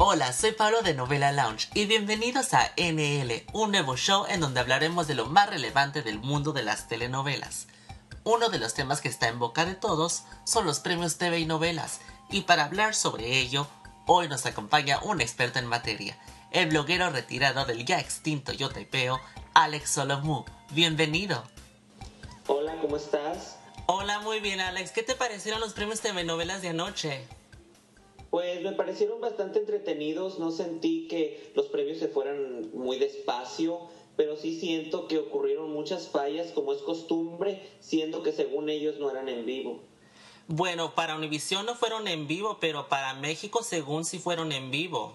Hola, soy Pablo de Novela Lounge y bienvenidos a NL, un nuevo show en donde hablaremos de lo más relevante del mundo de las telenovelas. Uno de los temas que está en boca de todos son los premios TV y novelas, y para hablar sobre ello, hoy nos acompaña un experto en materia, el bloguero retirado del ya extinto Yo Typeo, Alex Solomú. Bienvenido. Hola, ¿cómo estás? Hola, muy bien, Alex. ¿Qué te parecieron los premios TV novelas de anoche? Pues me parecieron bastante entretenidos, no sentí que los premios se fueran muy despacio, pero sí siento que ocurrieron muchas fallas, como es costumbre, siendo que según ellos no eran en vivo. Bueno, para Univisión no fueron en vivo, pero para México según sí fueron en vivo.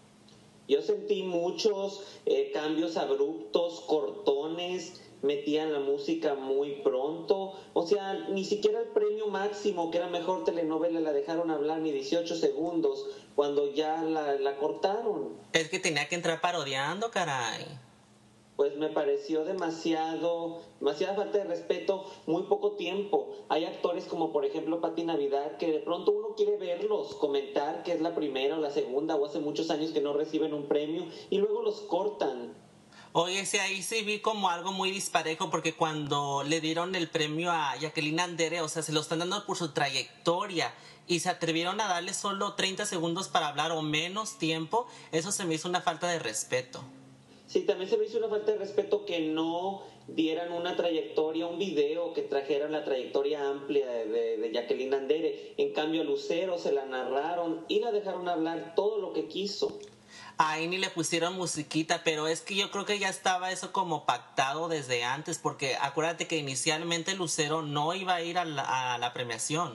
Yo sentí muchos cambios abruptos, cortones, metían la música muy pronto, o sea, ni siquiera el premio máximo, que era mejor telenovela, la dejaron hablar ni 18 segundos, cuando ya la cortaron. Es que tenía que entrar parodiando, caray. Pues me pareció demasiada falta de respeto, muy poco tiempo. Hay actores como por ejemplo Pati Navidad que de pronto uno quiere verlos, comentar que es la primera o la segunda o hace muchos años que no reciben un premio y luego los cortan. Oye, sí, ahí sí vi como algo muy disparejo porque cuando le dieron el premio a Jacqueline Andere, o sea, se lo están dando por su trayectoria y se atrevieron a darle solo 30 segundos para hablar o menos tiempo, eso se me hizo una falta de respeto. Sí, también se me hizo una falta de respeto que no dieran una trayectoria, un video que trajeran la trayectoria amplia de Jacqueline Andere. En cambio a Lucero se la narraron y la dejaron hablar todo lo que quiso. Ahí ni le pusieron musiquita, pero es que yo creo que ya estaba eso como pactado desde antes, porque acuérdate que inicialmente Lucero no iba a ir a la premiación.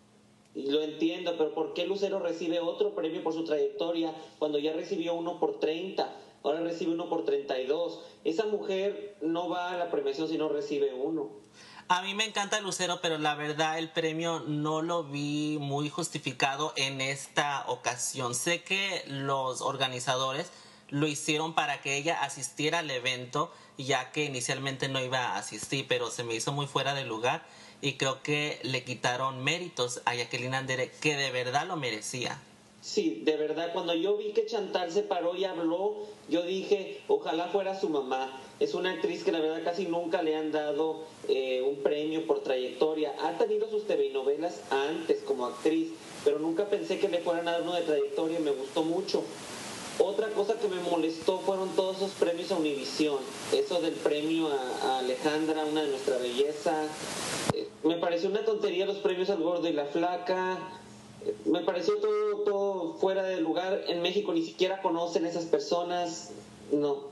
Lo entiendo, pero ¿por qué Lucero recibe otro premio por su trayectoria cuando ya recibió uno por 30? Ahora recibe uno por 32. Esa mujer no va a la premiación si no recibe uno. A mí me encanta Lucero, pero la verdad el premio no lo vi muy justificado en esta ocasión. Sé que los organizadores lo hicieron para que ella asistiera al evento, ya que inicialmente no iba a asistir, pero se me hizo muy fuera de lugar y creo que le quitaron méritos a Jacqueline Andere, que de verdad lo merecía. Sí, de verdad, cuando yo vi que Chantal se paró y habló, yo dije, ojalá fuera su mamá. Es una actriz que la verdad casi nunca le han dado un premio por trayectoria. Ha tenido sus telenovelas antes como actriz, pero nunca pensé que le fueran a dar uno de trayectoria, me gustó mucho. Otra cosa que me molestó fueron todos esos premios a Univisión. Eso del premio a Alejandra, una de nuestra belleza. Me pareció una tontería los premios al gordo y la flaca. Me pareció todo fuera de lugar. En México ni siquiera conocen esas personas. No.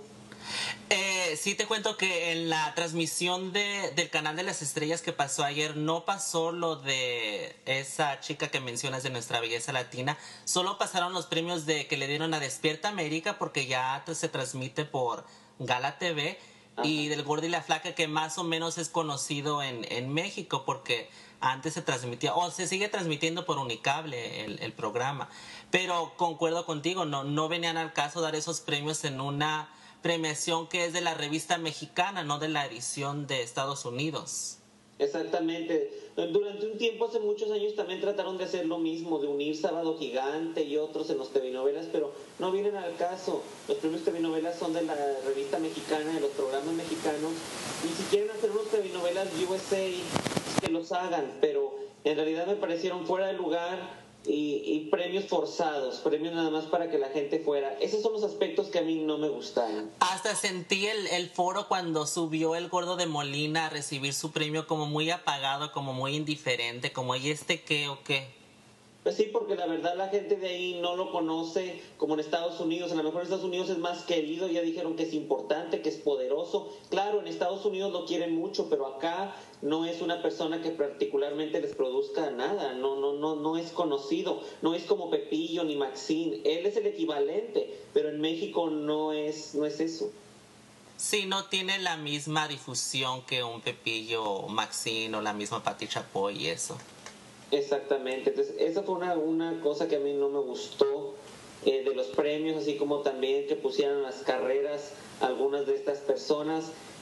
Sí te cuento que en la transmisión del Canal de las Estrellas que pasó ayer no pasó lo de esa chica que mencionas de nuestra belleza latina, solo pasaron los premios de que le dieron a Despierta América porque ya se transmite por Gala TV. Ajá. Y del Gordo y la Flaca que más o menos es conocido en México porque antes se transmitía o se sigue transmitiendo por Unicable el programa, pero concuerdo contigo, no venían al caso dar esos premios en una premiación que es de la revista mexicana, no de la edición de Estados Unidos. Exactamente. Durante un tiempo, hace muchos años, también trataron de hacer lo mismo, de unir Sábado Gigante y otros en los telenovelas, pero no vienen al caso. Los premios telenovelas son de la revista mexicana, de los programas mexicanos, y si quieren hacer unos telenovelas USA, que los hagan, pero en realidad me parecieron fuera de lugar y premios forzados, premios nada más para que la gente fuera. Esos son los aspectos que a mí no me gustaron. Hasta sentí el foro cuando subió el Gordo de Molina a recibir su premio como muy apagado, como muy indiferente, como ¿y este qué o qué? Pues sí, porque la verdad la gente de ahí no lo conoce como en Estados Unidos. A lo mejor en Estados Unidos es más querido, ya dijeron que es importante, que es poderoso. Claro, en Estados Unidos lo quieren mucho, pero acá no es una persona que particularmente les produzca nada. No es conocido. No es como Pepillo ni Maxine. Él es el equivalente, pero en México no es eso. Sí, no tiene la misma difusión que un Pepillo o Maxine o la misma Pati Chapoy y eso. Exactamente, entonces esa fue una cosa que a mí no me gustó de los premios, así como también que pusieran las carreras algunas de estas personas.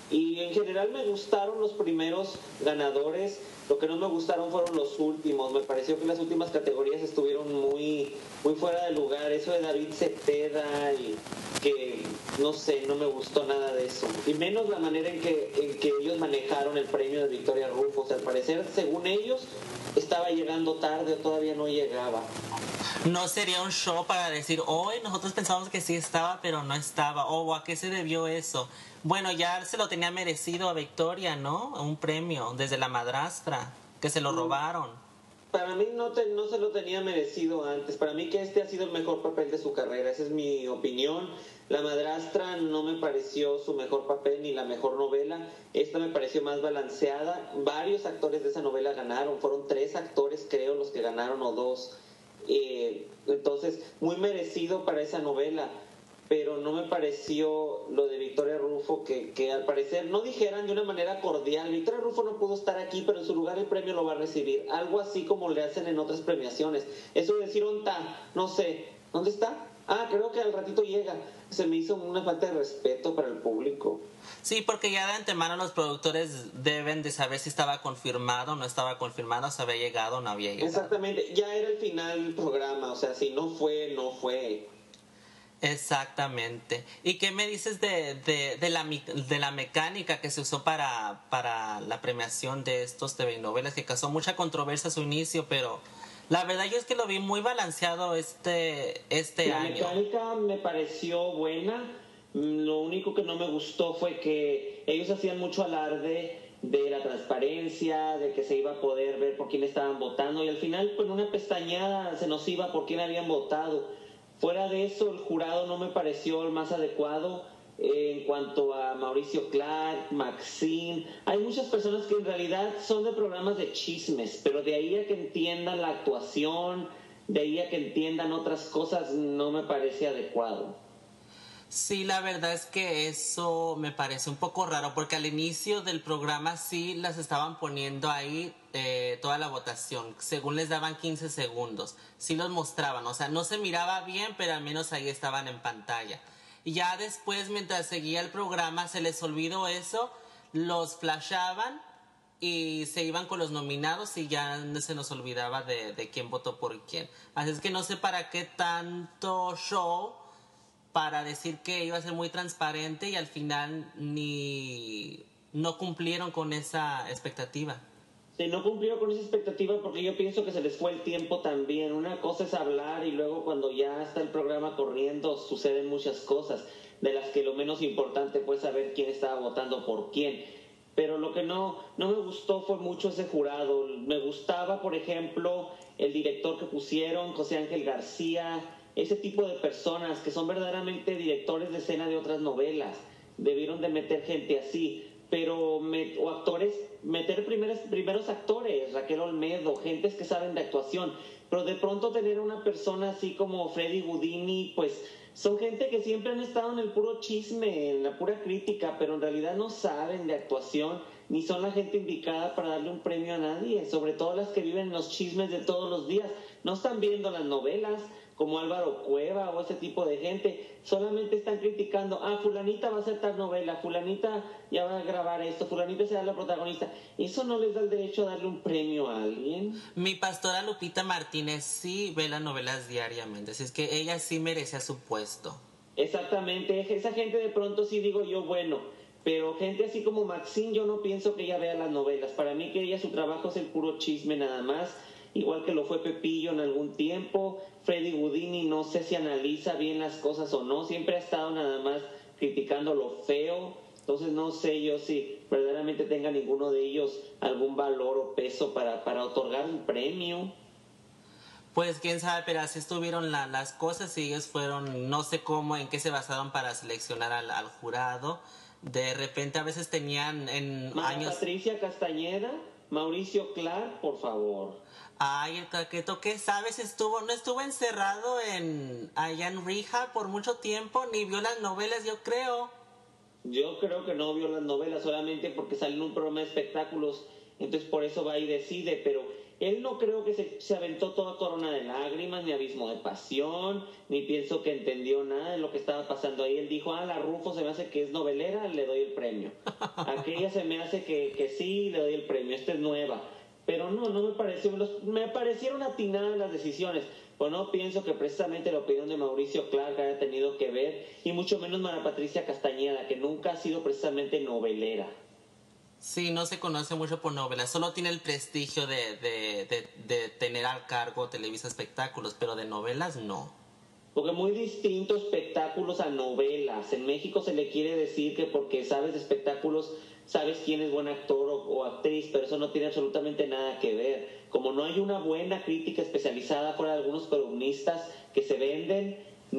Y en general me gustaron los primeros ganadores. Lo que no me gustaron fueron los últimos. Me pareció que las últimas categorías estuvieron muy fuera de lugar. Eso de David Cepeda y que no sé, no me gustó nada de eso. Y menos la manera en que ellos manejaron el premio de Victoria Rufo. O sea, al parecer, según ellos, estaba llegando tarde o todavía no llegaba. No sería un show para decir, hoy nosotros pensamos que sí estaba, pero no estaba. ¿A qué se debió eso? Bueno, ya se lo tenía merecido a Victoria, ¿no? Un premio desde La Madrastra, que se lo robaron. Para mí no se lo tenía merecido antes. Para mí que este ha sido el mejor papel de su carrera. Esa es mi opinión. La Madrastra no me pareció su mejor papel ni la mejor novela. Esta me pareció más balanceada. Varios actores de esa novela ganaron. Fueron 3 actores, creo, los que ganaron o 2. Entonces, muy merecido para esa novela. Pero no me pareció lo de Victoria Rufo, que al parecer no dijeran de una manera cordial, Victoria Rufo no pudo estar aquí, pero en su lugar el premio lo va a recibir. Algo así como le hacen en otras premiaciones. Eso de decir, ¿dónde está? No sé. ¿Dónde está? Creo que al ratito llega. Se me hizo una falta de respeto para el público. Sí, porque ya de antemano los productores deben de saber si estaba confirmado o no estaba confirmado, si había llegado o no había llegado. Exactamente, ya era el final del programa, o sea, si no fue, no fue. Exactamente. ¿Y qué me dices de la mecánica que se usó para la premiación de estos telenovelas, que causó mucha controversia a su inicio, pero la verdad yo es que lo vi muy balanceado este La año. La mecánica me pareció buena. Lo único que no me gustó fue que ellos hacían mucho alarde de la transparencia, de que se iba a poder ver por quién estaban votando y al final pues una pestañada se nos iba por quién habían votado. Fuera de eso, el jurado no me pareció el más adecuado en cuanto a Mauricio Clark, Maxine. Hay muchas personas que en realidad son de programas de chismes, pero de ahí a que entiendan la actuación, de ahí a que entiendan otras cosas, no me parece adecuado. Sí, la verdad es que eso me parece un poco raro porque al inicio del programa sí las estaban poniendo ahí toda la votación, según les daban 15 segundos, sí los mostraban, o sea, no se miraba bien, pero al menos ahí estaban en pantalla. Y ya después, mientras seguía el programa, se les olvidó eso, los flashaban y se iban con los nominados y ya se nos olvidaba de quién votó por quién. Así es que no sé para qué tanto show para decir que iba a ser muy transparente y al final no cumplieron con esa expectativa. Sí, no cumplieron con esa expectativa porque yo pienso que se les fue el tiempo también. Una cosa es hablar y luego cuando ya está el programa corriendo suceden muchas cosas, de las que lo menos importante fue saber quién estaba votando por quién. Pero lo que no me gustó fue mucho ese jurado. Me gustaba, por ejemplo, el director que pusieron, José Ángel García, ese tipo de personas que son verdaderamente directores de escena de otras novelas. Debieron de meter gente así, pero o actores, meter primeros actores, Raquel Olmedo, gentes que saben de actuación, pero de pronto tener una persona así como Freddy Gudini, pues son gente que siempre han estado en el puro chisme, en la pura crítica, pero en realidad no saben de actuación, ni son la gente indicada para darle un premio a nadie, sobre todo las que viven en los chismes de todos los días, no están viendo las novelas, como Álvaro Cueva o ese tipo de gente, solamente están criticando, fulanita va a hacer tal novela, fulanita ya va a grabar esto, fulanita será la protagonista. Eso no les da el derecho a darle un premio a alguien. Mi pastora Lupita Martínez sí ve las novelas diariamente, así es que ella sí merecía su puesto. Exactamente, esa gente de pronto sí digo yo, bueno, pero gente así como Maxine yo no pienso que ella vea las novelas, para mí que ella su trabajo es el puro chisme nada más, igual que lo fue Pepillo en algún tiempo. Freddy Gudini no sé si analiza bien las cosas o no, siempre ha estado nada más criticando lo feo, entonces no sé yo si verdaderamente tenga ninguno de ellos algún valor o peso para otorgar un premio. Pues quién sabe, pero así estuvieron las cosas y ellos fueron, no sé cómo, en qué se basaron para seleccionar al jurado. De repente a veces tenían en años... Patricia Castañeda, Mauricio Clark, por favor. Ay, el caqueto, ¿qué sabes? No estuvo encerrado allá en Rija por mucho tiempo, ni vio las novelas, yo creo. Yo creo que no vio las novelas solamente porque sale en un programa de espectáculos, entonces por eso va y decide, pero él no creo que se aventó toda Corona de Lágrimas, ni Abismo de Pasión, ni pienso que entendió nada de lo que estaba pasando ahí. Él dijo, la Rufo se me hace que es novelera, le doy el premio. Aquella se me hace que sí, le doy el premio. Esta es nueva. Pero no me pareció, me parecieron atinadas las decisiones. Pues no pienso que precisamente la opinión de Mauricio Clark haya tenido que ver, y mucho menos Mara Patricia Castañeda, que nunca ha sido precisamente novelera. Sí, no se conoce mucho por novelas, solo tiene el prestigio de tener al cargo Televisa Espectáculos, pero de novelas no. Porque muy distintos espectáculos a novelas. En México se le quiere decir que porque sabes de espectáculos sabes quién es buen actor o actriz, pero eso no tiene absolutamente nada que ver. Como no hay una buena crítica especializada fuera de algunos columnistas que se venden,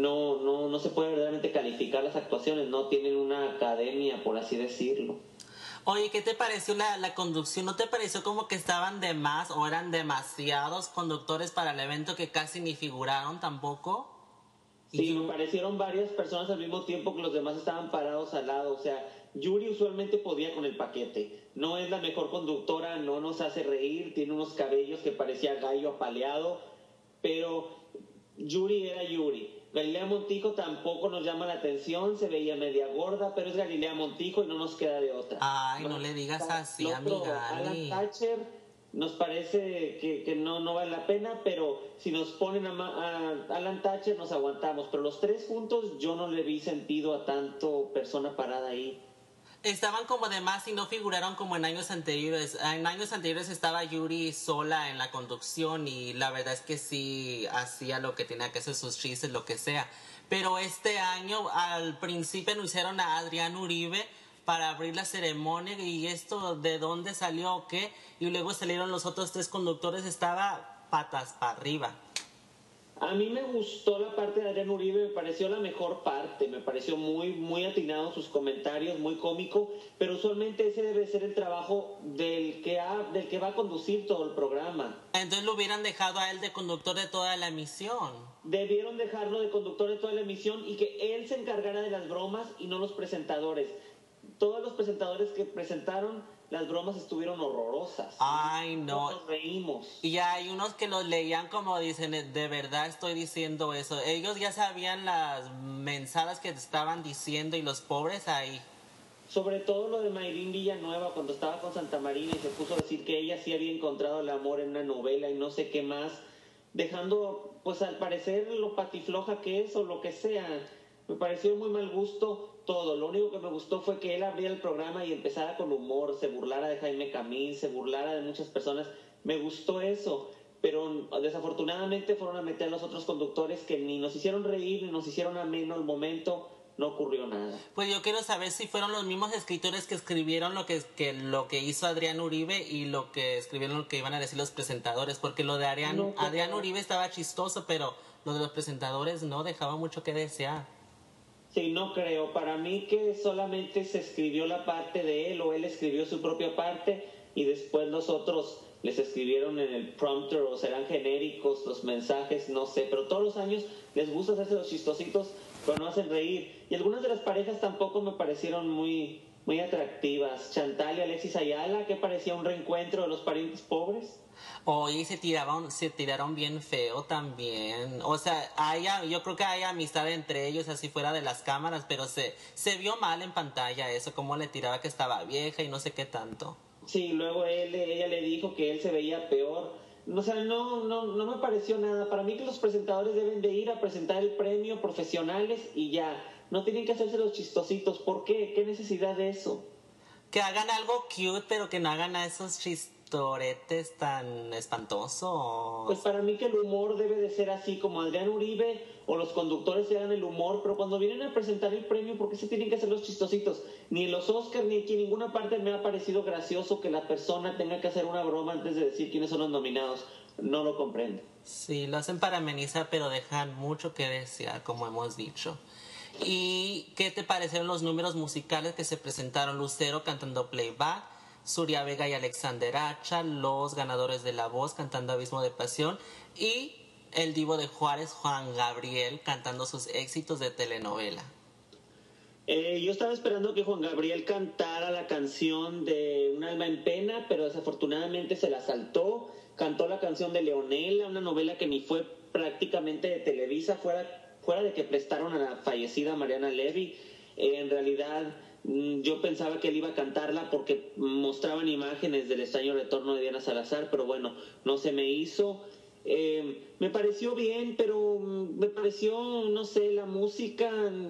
no se puede verdaderamente calificar las actuaciones, no tienen una academia, por así decirlo. Oye, ¿qué te pareció la conducción? ¿No te pareció como que estaban de más o eran demasiados conductores para el evento que casi ni figuraron tampoco? Sí, me parecieron varias personas al mismo tiempo que los demás estaban parados al lado. O sea, Yuri usualmente podía con el paquete. No es la mejor conductora, no nos hace reír, tiene unos cabellos que parecía gallo apaleado, pero Yuri era Yuri. Galilea Montijo tampoco nos llama la atención, se veía media gorda, pero es Galilea Montijo y no nos queda de otra. Ay, no le digas así, amiga. Alan Thatcher nos parece que no vale la pena, pero si nos ponen a Alan Thatcher nos aguantamos. Pero los tres juntos yo no le vi sentido a tanto persona parada ahí. Estaban como de más y no figuraron como en años anteriores. En años anteriores estaba Yuri sola en la conducción y la verdad es que sí hacía lo que tenía que hacer, sus chistes, lo que sea. Pero este año al principio anunciaron a Adrián Uribe para abrir la ceremonia y esto de dónde salió o qué, y luego salieron los otros tres conductores, estaba patas para arriba. A mí me gustó la parte de Adrián Uribe, me pareció la mejor parte, me pareció muy atinado sus comentarios, muy cómico, pero usualmente ese debe ser el trabajo del que va a conducir todo el programa. Entonces lo hubieran dejado a él de conductor de toda la emisión. Debieron dejarlo de conductor de toda la emisión y que él se encargara de las bromas y no los presentadores. Todos los presentadores que presentaron las bromas estuvieron horrorosas. Ay, no. Nos reímos. Y hay unos que los leían como dicen, de verdad estoy diciendo eso. Ellos ya sabían las mensadas que estaban diciendo y los pobres ahí. Sobre todo lo de Mayrín Villanueva cuando estaba con Santa Marina y se puso a decir que ella sí había encontrado el amor en una novela y no sé qué más, dejando pues al parecer lo patifloja que es o lo que sea. Me pareció muy mal gusto todo. Lo único que me gustó fue que él abriera el programa y empezara con humor, se burlara de Jaime Camil, se burlara de muchas personas. Me gustó eso, pero desafortunadamente fueron a meter a los otros conductores que ni nos hicieron reír ni nos hicieron ameno el momento. No ocurrió nada. Pues yo quiero saber si fueron los mismos escritores que escribieron lo que hizo Adrián Uribe y lo que escribieron lo que iban a decir los presentadores, porque lo de Adrián Uribe estaba chistoso, pero lo de los presentadores no, dejaba mucho que desear. Sí, no creo. Para mí que solamente se escribió la parte de él o él escribió su propia parte y después los otros les escribieron en el prompter o serán genéricos los mensajes, no sé. Pero todos los años les gusta hacerse los chistositos, pero no hacen reír. Y algunas de las parejas tampoco me parecieron muy atractivas. Chantal y Alexis Ayala, que parecía un reencuentro de los parientes pobres. Oye, se tiraron bien feo también. O sea, yo creo que hay amistad entre ellos así fuera de las cámaras, pero se vio mal en pantalla eso, como le tiraba que estaba vieja y no sé qué tanto. Sí, luego ella le dijo que él se veía peor. O sea, no me pareció nada. Para mí que los presentadores deben de ir a presentar el premio profesionales y ya. No tienen que hacerse los chistositos. ¿Por qué? ¿Qué necesidad de eso? Que hagan algo cute, pero que no hagan a esos chistoretes tan espantosos. Pues para mí que el humor debe de ser así, como Adrián Uribe o los conductores se hagan el humor, pero cuando vienen a presentar el premio, ¿por qué se tienen que hacer los chistositos? Ni en los Oscars ni aquí en ninguna parte me ha parecido gracioso que la persona tenga que hacer una broma antes de decir quiénes son los nominados. No lo comprendo. Sí, lo hacen para amenizar, pero dejan mucho que desear, como hemos dicho. ¿Y qué te parecieron los números musicales que se presentaron? Lucero cantando playback, Surya Vega y Alexander Hacha, los ganadores de La Voz cantando Abismo de Pasión y el divo de Juárez, Juan Gabriel, cantando sus éxitos de telenovela. Yo estaba esperando que Juan Gabriel cantara la canción de Un alma en pena, pero desafortunadamente se la saltó. Cantó la canción de Leonela, una novela que ni fue prácticamente de Televisa, fuera de que prestaron a la fallecida Mariana Levy. En realidad, yo pensaba que él iba a cantarla porque mostraban imágenes del extraño retorno de Diana Salazar, pero bueno, no se me hizo. Me pareció bien, pero me pareció, no sé, la música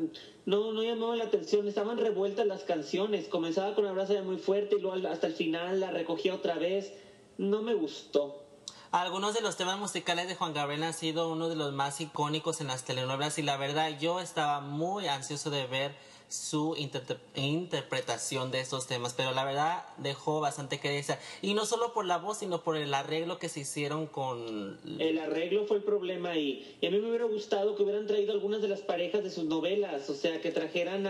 no llamaba la atención. Estaban revueltas las canciones. Comenzaba con Abrázame muy fuerte y luego hasta el final la recogía otra vez. No me gustó. Algunos de los temas musicales de Juan Gabriel han sido uno de los más icónicos en las telenovelas y la verdad yo estaba muy ansioso de ver su interpretación de estos temas, pero la verdad dejó bastante que desear, y no solo por la voz sino por el arreglo que se hicieron con... El arreglo fue el problema ahí, y a mí me hubiera gustado que hubieran traído algunas de las parejas de sus novelas, o sea, que trajeran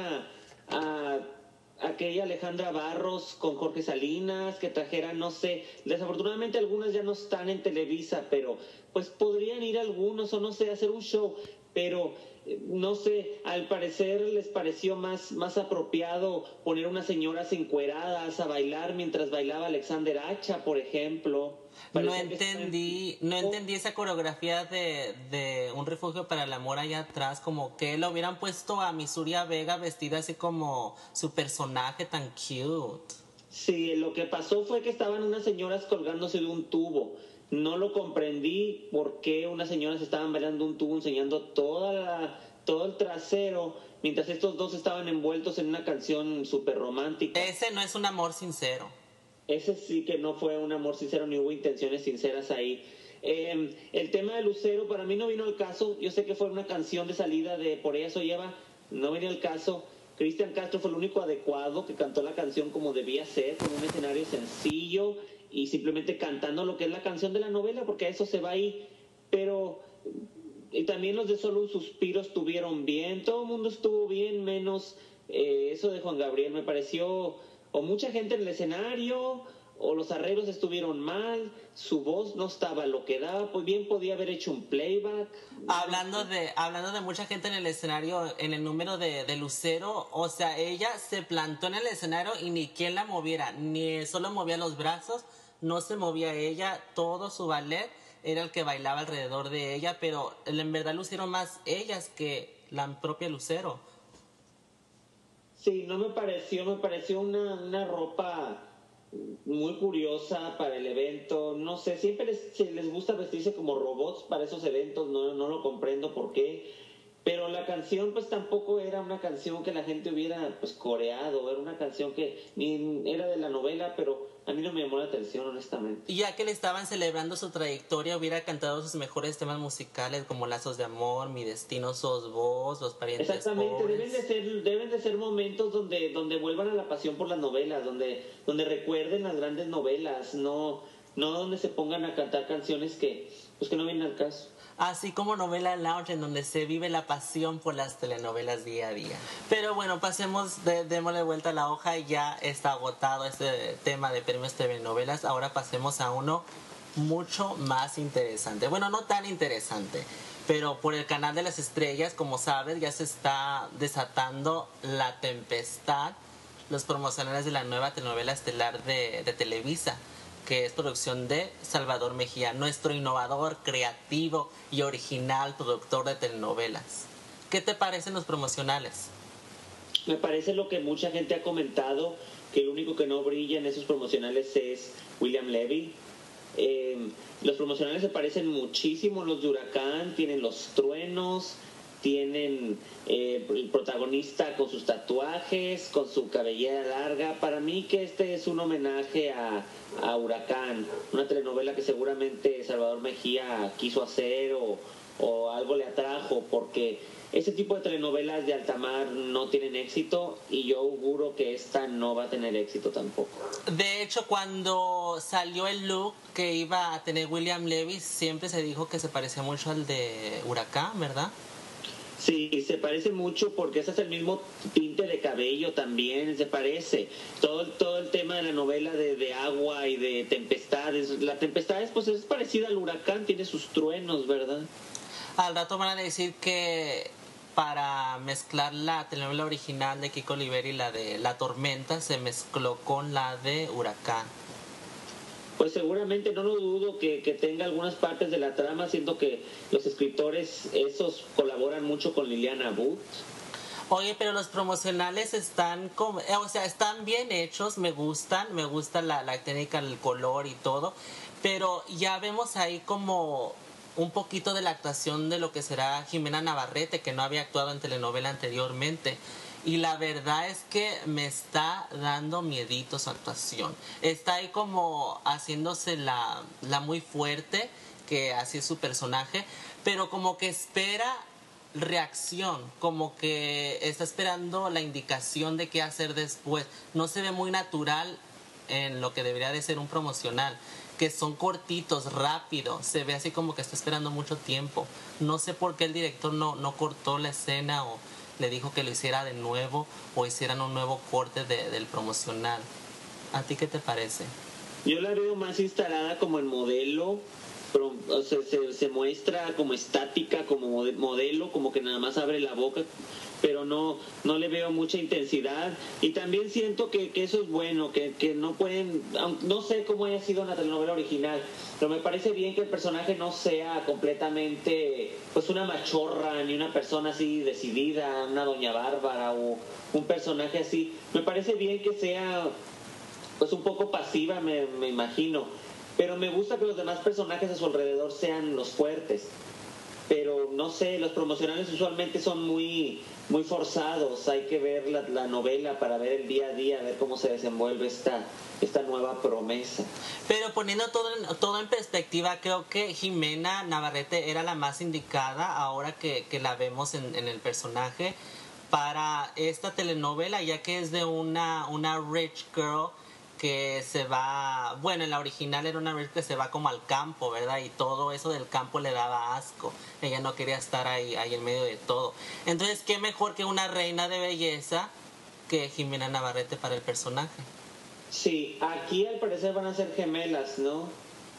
a aquella Alejandra Barros con Jorge Salinas, que trajeran, no sé, desafortunadamente algunas ya no están en Televisa, pero pues podrían ir algunos o no sé, hacer un show, pero no sé, al parecer les pareció más apropiado poner unas señoras encueradas a bailar mientras bailaba Alexander Hacha, por ejemplo. No entendí esa coreografía de Un refugio para el amor allá atrás, como que lo hubieran puesto a Misuria Vega vestida así como su personaje tan cute. Sí, lo que pasó fue que estaban unas señoras colgándose de un tubo. No lo comprendí por qué unas señoras estaban bailando un tubo enseñando todo el trasero, mientras estos dos estaban envueltos en una canción súper romántica. Ese no es un amor sincero. Ese sí que no fue un amor sincero, ni hubo intenciones sinceras ahí. El tema de Lucero para mí no vino al caso. Yo sé que fue una canción de salida de Por ella soy Eva, no vino al caso. Cristian Castro fue el único adecuado que cantó la canción como debía ser, con un escenario sencillo y simplemente cantando lo que es la canción de la novela, porque a eso se va ahí. Pero y también los de Solo un suspiro estuvieron bien, todo el mundo estuvo bien, menos eso de Juan Gabriel. Me pareció o mucha gente en el escenario, o los arreglos estuvieron mal, su voz no estaba lo que daba, pues bien podía haber hecho un playback. Hablando de mucha gente en el escenario, en el número de Lucero, o sea, ella se plantó en el escenario y ni quien la moviera, ni solo movía los brazos, no se movía ella, todo su ballet era el que bailaba alrededor de ella, pero en verdad lucieron más ellas que la propia Lucero. Sí, no me pareció una ropa muy curiosa para el evento. No sé, siempre les gusta vestirse como robots para esos eventos, no lo comprendo por qué. Pero la canción pues tampoco era una canción que la gente hubiera pues coreado, era una canción que ni era de la novela, pero a mí no me llamó la atención honestamente. Y ya que le estaban celebrando su trayectoria, hubiera cantado sus mejores temas musicales como Lazos de Amor, Mi Destino Sos Vos, Los Parientes Exactamente, Pobres. deben de ser momentos donde vuelvan a la pasión por las novelas, donde recuerden las grandes novelas, no donde se pongan a cantar canciones que no vienen al caso. Así como Novela Lounge, en donde se vive la pasión por las telenovelas día a día. Pero bueno, démosle vuelta a la hoja y ya está agotado este tema de premios telenovelas. Ahora pasemos a uno mucho más interesante. Bueno, no tan interesante, pero por el canal de las estrellas, como sabes, ya se está desatando La Tempestad, los promocionales de la nueva telenovela estelar de Televisa, que es producción de Salvador Mejía, nuestro innovador, creativo y original productor de telenovelas. ¿Qué te parecen los promocionales? Me parece lo que mucha gente ha comentado, que el único que no brilla en esos promocionales es William Levy. Los promocionales se parecen muchísimo a los de Huracán, tienen los truenos, tienen el protagonista con sus tatuajes, con su cabellera larga. Para mí que este es un homenaje a Huracán, una telenovela que seguramente Salvador Mejía quiso hacer o algo le atrajo, porque ese tipo de telenovelas de altamar no tienen éxito y yo auguro que esta no va a tener éxito tampoco. De hecho, cuando salió el look que iba a tener William Levy, siempre se dijo que se parecía mucho al de Huracán, ¿verdad? Sí, se parece mucho porque ese es el mismo tinte de cabello también, se parece. Todo el tema de la novela de agua y de tempestades. La tempestad pues es parecida al huracán, tiene sus truenos, ¿verdad? Al rato van a decir que para mezclar la telenovela original de Kiko Oliveri, la de La Tormenta, se mezcló con la de Huracán. Pues seguramente no lo dudo que tenga algunas partes de la trama, siendo que los escritores esos colaboran mucho con Liliana Wood. Oye, pero los promocionales están como, o sea, están bien hechos, me gusta la técnica, el color y todo, pero ya vemos ahí como un poquito de la actuación de lo que será Jimena Navarrete, que no había actuado en telenovela anteriormente. Y la verdad es que me está dando miedito su actuación. Está ahí como haciéndose la muy fuerte, que así es su personaje, pero como que espera reacción, como que está esperando la indicación de qué hacer después. No se ve muy natural en lo que debería de ser un promocional, que son cortitos, rápidos, se ve así como que está esperando mucho tiempo. No sé por qué el director no cortó la escena o le dijo que lo hiciera de nuevo o hicieran un nuevo corte del promocional. ¿A ti qué te parece? Yo la veo más instalada como en modelo, o sea, se muestra como estática, como modelo, como que nada más abre la boca, pero no le veo mucha intensidad. Y también siento que eso es bueno, que no pueden, no sé cómo haya sido en la telenovela original, pero me parece bien que el personaje no sea completamente pues una machorra, ni una persona así decidida, una doña Bárbara o un personaje así. Me parece bien que sea pues un poco pasiva, me imagino, pero me gusta que los demás personajes a su alrededor sean los fuertes. Pero no sé, los promocionales usualmente son muy forzados. Hay que ver la novela para ver el día a día, ver cómo se desenvuelve esta nueva promesa. Pero poniendo todo en perspectiva, creo que Jimena Navarrete era la más indicada ahora que la vemos en el personaje para esta telenovela, ya que es de una rich girl que se va, bueno, en la original era una vez que se va como al campo, ¿verdad? Y todo eso del campo le daba asco. Ella no quería estar ahí en medio de todo. Entonces, ¿qué mejor que una reina de belleza que Jimena Navarrete para el personaje? Sí, aquí al parecer van a ser gemelas, ¿no?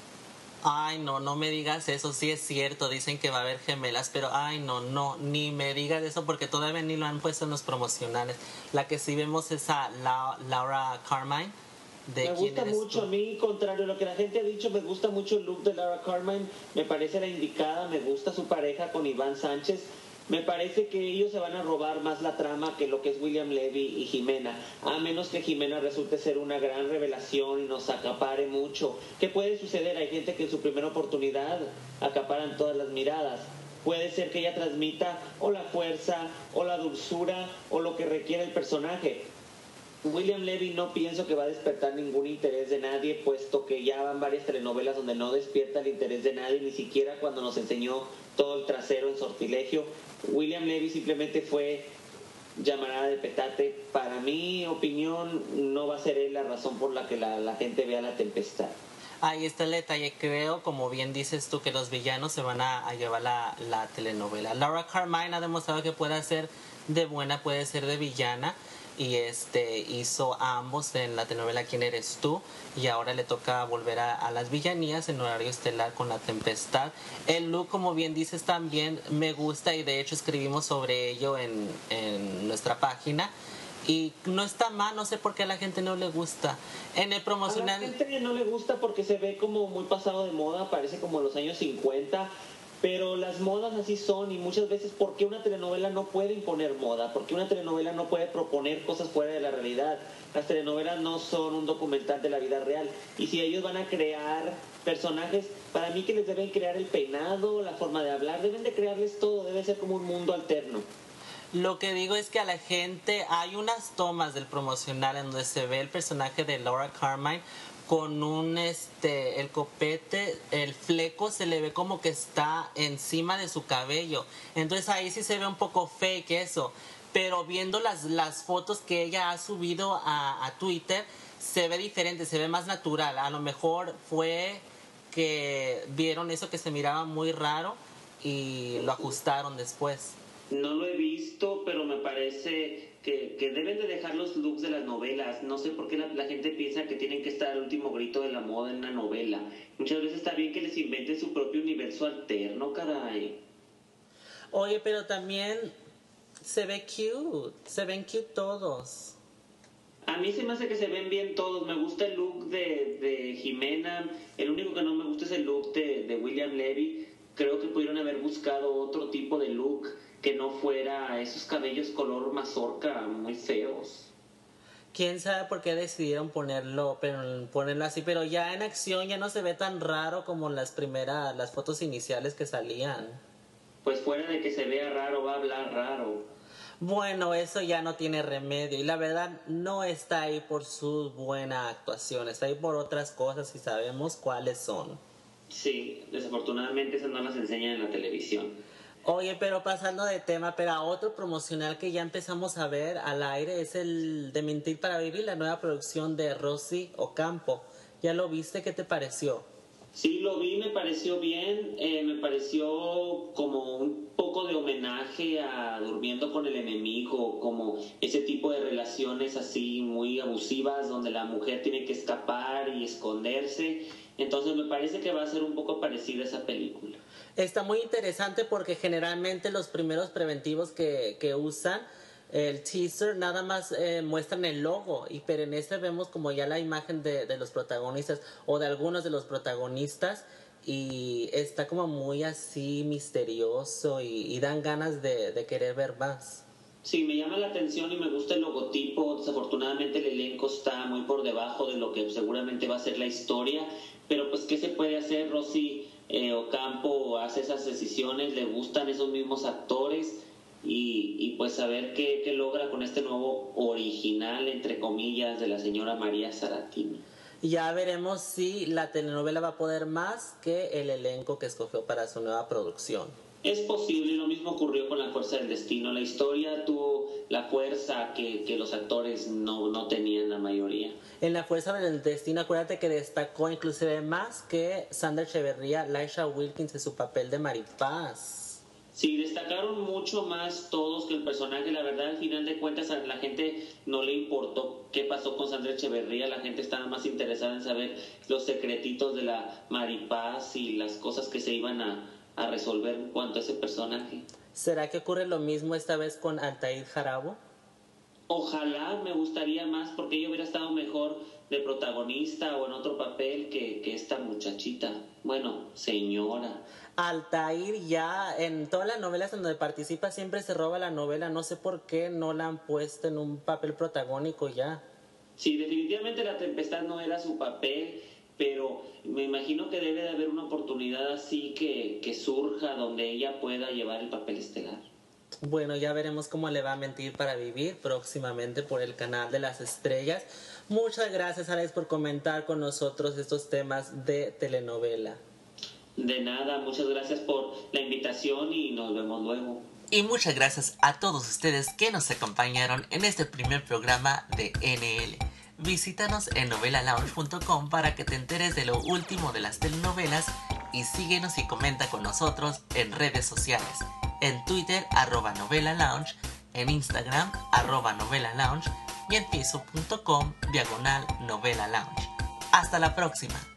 Ay, no me digas eso, sí es cierto, dicen que va a haber gemelas, pero ay, no, ni me digas eso porque todavía ni lo han puesto en los promocionales. La que sí vemos es a Laura Carmine. Me gusta mucho, a mí, contrario a lo que la gente ha dicho, me gusta mucho el look de Laura Carmine, me parece la indicada, me gusta su pareja con Iván Sánchez, me parece que ellos se van a robar más la trama que lo que es William Levy y Jimena, a menos que Jimena resulte ser una gran revelación y nos acapare mucho. ¿Qué puede suceder? Hay gente que en su primera oportunidad acaparan todas las miradas. Puede ser que ella transmita o la fuerza, o la dulzura, o lo que requiere el personaje. William Levy no pienso que va a despertar ningún interés de nadie, puesto que ya van varias telenovelas donde no despierta el interés de nadie, ni siquiera cuando nos enseñó todo el trasero en Sortilegio. William Levy simplemente fue llamarada de petate. Para mi opinión, no va a ser él la razón por la que la gente vea La Tempestad. Ahí está el detalle, creo, como bien dices tú, que los villanos se van a llevar la telenovela. Laura Carmine ha demostrado que puede ser de buena, puede ser de villana, y hizo a ambos en la telenovela ¿Quién eres tú? Y ahora le toca volver a las villanías en horario estelar con La Tempestad. El look, como bien dices, también me gusta y de hecho escribimos sobre ello en nuestra página. Y no está mal, no sé por qué a la gente no le gusta. En el promocional... A la gente no le gusta porque se ve como muy pasado de moda, parece como los años 50, pero las modas así son y muchas veces ¿por qué una telenovela no puede imponer moda? ¿Por qué una telenovela no puede proponer cosas fuera de la realidad? Las telenovelas no son un documental de la vida real y si ellos van a crear personajes, para mí que les deben crear el peinado, la forma de hablar, deben de crearles todo, debe ser como un mundo alterno. Lo que digo es que a la gente hay unas tomas del promocional en donde se ve el personaje de Laura Carmine con el copete, el fleco se le ve como que está encima de su cabello. Entonces ahí sí se ve un poco fake eso. Pero viendo las fotos que ella ha subido a Twitter, se ve diferente, se ve más natural. A lo mejor fue que vieron eso que se miraba muy raro y lo ajustaron después. No lo he visto, pero me parece que deben de dejar los looks de las novelas. No sé por qué la gente piensa que tienen que estar al último grito de la moda en una novela. Muchas veces está bien que les inventen su propio universo alterno, caray. Oye, pero también se ven cute todos. A mí se me hace que se ven bien todos. Me gusta el look de Jimena. El único que no me gusta es el look de William Levy. Creo que pudieron haber buscado otro tipo de look que no fuera esos cabellos color mazorca muy feos. Quién sabe por qué decidieron ponerlo así, pero ya en acción ya no se ve tan raro como las fotos iniciales que salían. Pues fuera de que se vea raro, va a hablar raro. Bueno, eso ya no tiene remedio y la verdad no está ahí por su buena actuación, está ahí por otras cosas y sabemos cuáles son. Sí, desafortunadamente esas no las enseñan en la televisión. Oye, pero pasando de tema, pero a otro promocional que ya empezamos a ver al aire es el de Mentir para Vivir, la nueva producción de Rosy Ocampo. ¿Ya lo viste? ¿Qué te pareció? Sí, lo vi, me pareció bien, me pareció como un poco de homenaje a Durmiendo con el Enemigo, como ese tipo de relaciones así muy abusivas donde la mujer tiene que escapar y esconderse. Entonces me parece que va a ser un poco parecida a esa película. Está muy interesante porque generalmente los primeros preventivos que usan el teaser nada más muestran el logo, pero en este vemos como ya la imagen de los protagonistas o de algunos de los protagonistas y está como muy así misterioso y dan ganas de querer ver más. Sí, me llama la atención y me gusta el logotipo. Desafortunadamente el elenco está muy por debajo de lo que seguramente va a ser la historia, pero pues ¿qué se puede hacer? Rosy Ocampo hace esas decisiones, le gustan esos mismos actores y pues a ver qué logra con este nuevo original, entre comillas, de la señora María Saratini. Ya veremos si la telenovela va a poder más que el elenco que escogió para su nueva producción. Es posible, lo mismo ocurrió con La Fuerza del Destino. La historia tuvo la fuerza que los actores no tenían la mayoría. En La Fuerza del Destino, acuérdate que destacó inclusive más que Sandra Echeverría, Laisha Wilkins en su papel de Maripaz. Sí, destacaron mucho más todos que el personaje. La verdad, al final de cuentas, a la gente no le importó qué pasó con Sandra Echeverría. La gente estaba más interesada en saber los secretitos de la Maripaz y las cosas que se iban a resolver en cuanto a ese personaje. ¿Será que ocurre lo mismo esta vez con Altair Jarabo? Ojalá, me gustaría más porque ella hubiera estado mejor de protagonista o en otro papel que esta muchachita. Bueno, señora. Altair ya en todas las novelas en donde participa siempre se roba la novela. No sé por qué no la han puesto en un papel protagónico ya. Sí, definitivamente La Tempestad no era su papel, pero me imagino que debe de haber una oportunidad así que surja donde ella pueda llevar el papel estelar. Bueno, ya veremos cómo le va a Mentir para Vivir próximamente por el canal de las estrellas. Muchas gracias, Alex, por comentar con nosotros estos temas de telenovela. De nada, muchas gracias por la invitación y nos vemos luego. Y muchas gracias a todos ustedes que nos acompañaron en este primer programa de NL. Visítanos en novelalounge.com para que te enteres de lo último de las telenovelas y síguenos y comenta con nosotros en redes sociales. En Twitter, @novelalounge, en Instagram, @novelalounge y en facebook.com/novelalounge. Hasta la próxima.